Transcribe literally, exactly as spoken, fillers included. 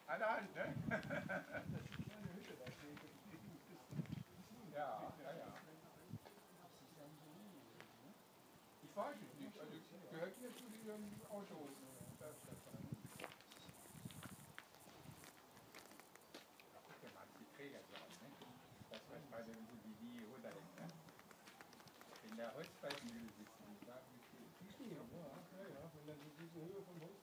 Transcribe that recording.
An der Hand, ne? Das ist eine kleine Hütte, da steht Ja, ja, ja. Ich weiß es nicht, also gehört hier zu diesem Auto. Das, das, guck dir mal die Träger so an, ne? Das was bei dem wie die runterhängt, ne? In der Holzbalkenmühle sitzen, die sagen, wie viel. Die stehen, ja, ja, ja, wenn dann diese Höhe vom Holz